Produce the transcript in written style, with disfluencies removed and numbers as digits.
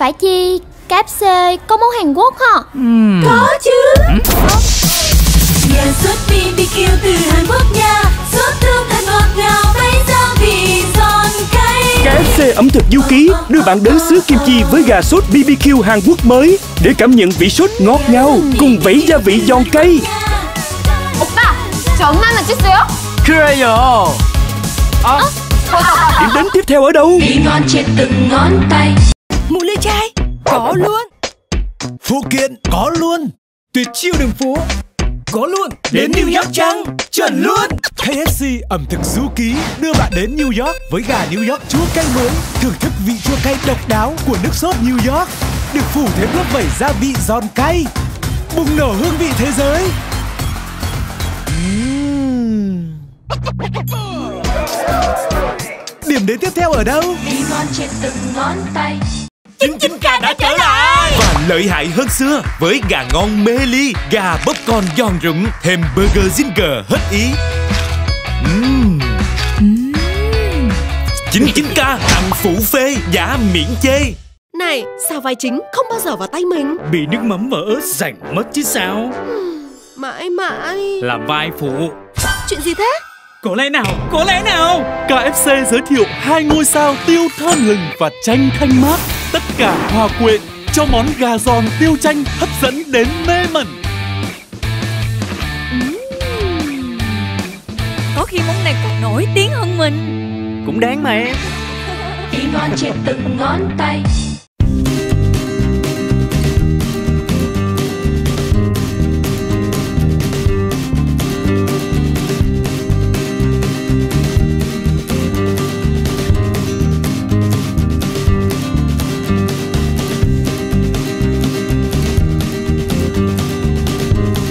Phải chi KFC có món Hàn Quốc hả? Có chứ. Nhà sốt BBQ từ Hàn Quốc nha. Sốt thơm thật ngọt ngào, thấy gia vị giòn cay. KFC ẩm thực du ký đưa bạn đến xứ kim chi với gà sốt BBQ Hàn Quốc mới để cảm nhận vị sốt ngọt ngào cùng vẫy gia vị giòn cay. 오빠, 저 엄마만 주세요. 그래요. Điểm đến tiếp theo ở đâu? Vị ngon trên từng ngón tay. Một ly chai có luôn. Phụ kiện có luôn. Tuyệt chiêu đường phố có luôn. Đến New York chăng? Chuẩn luôn. KFC ẩm thực du ký đưa bạn đến New York với gà New York chua cay mới. Thưởng thức vị chua cay độc đáo của nước sốt New York, được phủ thêm lớp vẩy gia vị giòn cay, bùng nổ hương vị thế giới. Điểm đến tiếp theo ở đâu? Vị ngon trên từng ngón tay. 99K đã trở lại và lợi hại hơn xưa với gà ngon mê ly, gà popcorn giòn rụm, thêm burger Zinger hết ý. 99K tặng phụ phê giá miễn chê. Này, sao vai chính không bao giờ vào tay mình? Bị nước mắm và ớt rảnh mất chứ sao. Mãi mãi Làm vai phụ. chuyện gì thế? Có lẽ nào, có lẽ nào. KFC giới thiệu 2 ngôi sao tiêu thơm lừng và chanh thanh mát. Tất cả hòa quyện cho món gà giòn tiêu chanh hấp dẫn đến mê mẩn. Có khi món này còn nổi tiếng hơn mình. Cũng đáng mà em. Vị ngon trên từng ngón tay.